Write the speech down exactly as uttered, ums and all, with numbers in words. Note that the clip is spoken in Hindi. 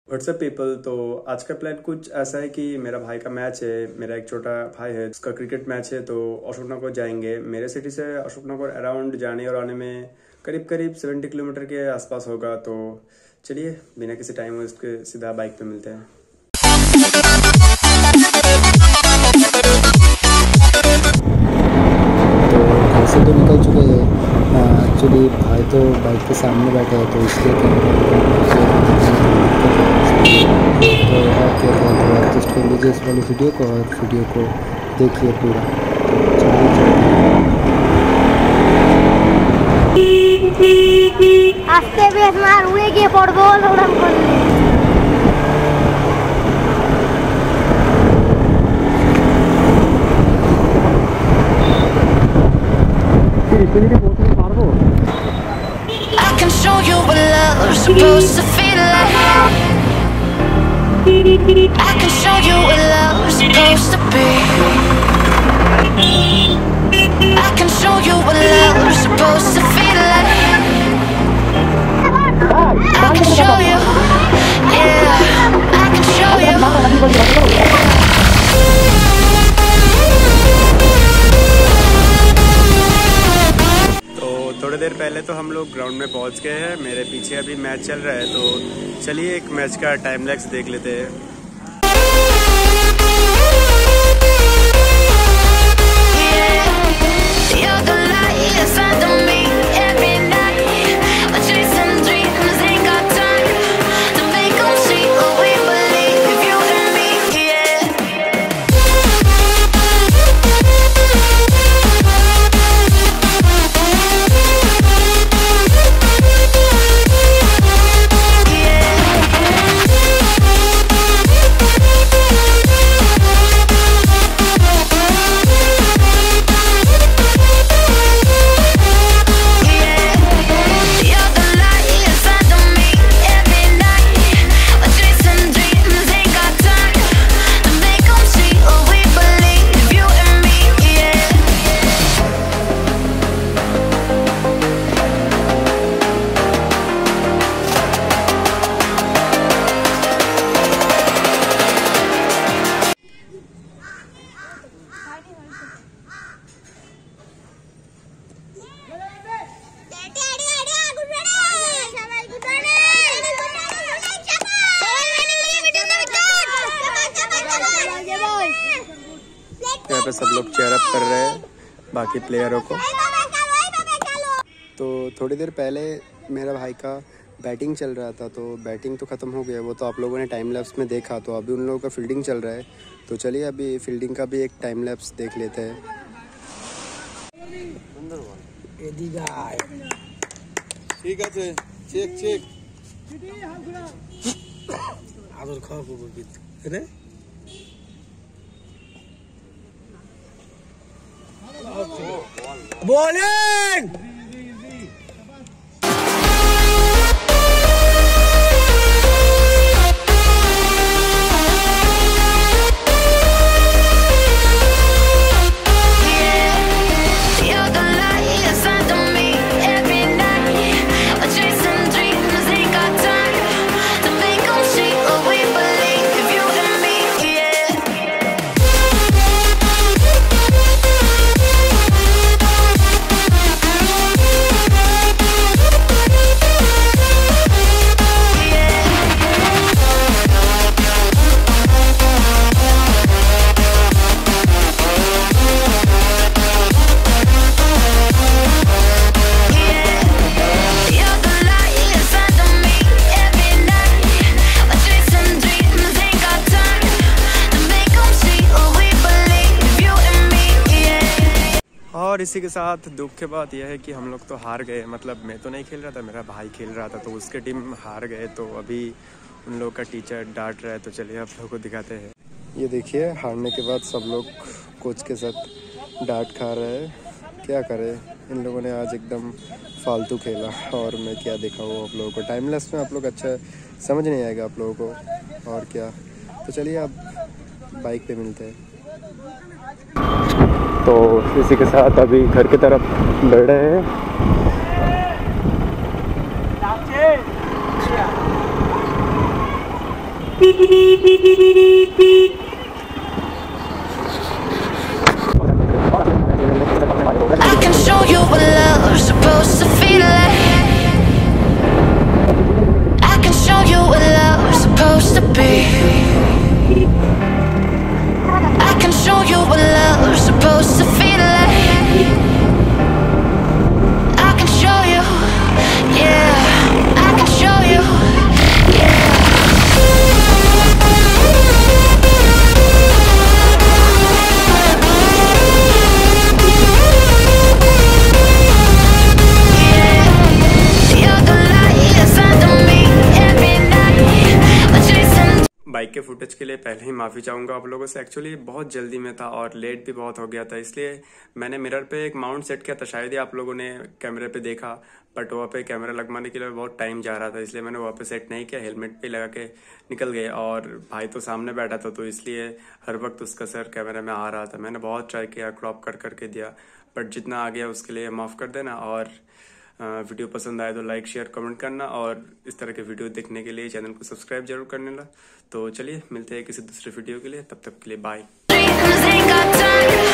WhatsApp people. तो आज का प्लान कुछ ऐसा है कि मेरा भाई का मैच है, मेरा एक छोटा भाई है, उसका क्रिकेट मैच है, तो अशोकनगर जाएंगे। मेरे सिटी से अशोकनगर अराउंड जाने और आने में करीब करीब सत्तर किलोमीटर के आसपास होगा। तो चलिए बिना किसी टाइम वेस्ट के सीधा बाइक पे मिलते हैं। तो घर से तो निकल चुके हैं एक्चुअली। भाई तो बाइक के सामने बैठे हैं तो इसलिए तो और क्या था, तो एडजस्ट कर लीजिए इस वाली वीडियो को और वीडियो को देखिए पूरा। আজকে বেশ মার উড়ে গিয়ে পড়বো দৌড়ান করলে। I can show you what love's supposed to feel like. I can show you what love's supposed to be. I can show you what love's supposed to feel like. I can show you, yeah, I can show you. थोड़ी देर पहले तो हम लोग ग्राउंड में पहुंच गए हैं। मेरे पीछे अभी मैच चल रहा है, तो चलिए एक मैच का टाइम लैप्स देख लेते हैं। यहाँ पे सब लोग चेयर अप कर रहे हैं बाकी प्लेयरों को। तो थोड़ी देर पहले मेरा भाई का बैटिंग चल रहा था, तो बैटिंग तो ख़त्म हो गया, वो तो आप लोगों ने टाइम लैप्स में देखा। तो अभी उन लोगों का फील्डिंग चल रहा है, तो चलिए अभी फील्डिंग का भी एक टाइम लैप्स देख लेते हैं। ठीक है, चेक चेक आदर खाओ रे बॉलिंग। और इसी के साथ दुख की बात यह है कि हम लोग तो हार गए। मतलब मैं तो नहीं खेल रहा था, मेरा भाई खेल रहा था, तो उसके टीम हार गए। तो अभी उन लोग का टीचर डांट रहा है, तो चलिए आप लोगों को दिखाते हैं। ये देखिए, हारने के बाद सब लोग कोच के साथ डांट खा रहे हैं। क्या करें, इन लोगों ने आज एकदम फालतू खेला और मैं क्या दिखाऊँ आप लोगों को। टाइमलेस में आप लोग अच्छा समझ नहीं आएगा आप लोगों को, और क्या। तो चलिए अब बाइक पे मिलते हैं। तो इसी के साथ अभी घर की तरफ बढ़ रहे हैं। I can show you what love's supposed to feel like. I can show you what love's supposed to be. I can show you what love's supposed to feel like. I can show you, yeah. I can show you, bike के फुटेज के लिए पहले ही माफ़ी चाहूँगा आप लोगों से। एक्चुअली बहुत जल्दी में था और लेट भी बहुत हो गया था, इसलिए मैंने मिरर पे एक माउंट सेट किया था। शायद ही आप लोगों ने कैमरे पे देखा, बट वहाँ पे कैमरा लगवाने के लिए बहुत टाइम जा रहा था, इसलिए मैंने वहाँ पे सेट नहीं किया। हेलमेट पे लगा के निकल गए और भाई तो सामने बैठा था, तो इसलिए हर वक्त उसका सर कैमरे में आ रहा था। मैंने बहुत ट्राई किया, क्रॉप कर करके दिया, बट जितना आ गया उसके लिए माफ़ कर देना। और वीडियो पसंद आए तो लाइक शेयर कमेंट करना, और इस तरह के वीडियो देखने के लिए चैनल को सब्सक्राइब जरूर करने ला। तो चलिए मिलते हैं किसी दूसरे वीडियो के लिए, तब तक के लिए bye. dreams ain't got time.